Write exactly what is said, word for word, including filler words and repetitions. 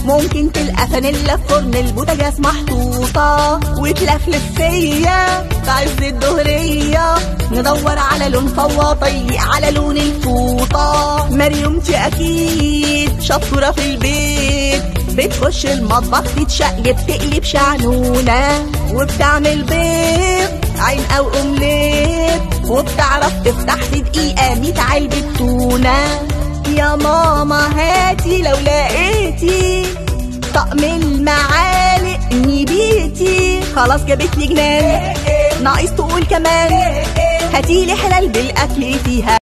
ممكن تلقى فانيلا في فرن البوتاجاز محطوطة وتلفلف فيا في عز الظهرية، ندور على لون فواطة يليق على لون الفوطة. مريومتي أكيد شطورة في البيت، بتخش المطبخ تتشقلب تقلب شعنونة، وبتعمل بيض عين أو أومليت، وبتعرف تفتح في دقيقة ميت علبة تونة. يا ماما هاتي لو لقيتي طقم المعالق نبيتي، خلاص جابت لي جنان ناقص تقول كمان هاتيلي حلال بالأكل فيها.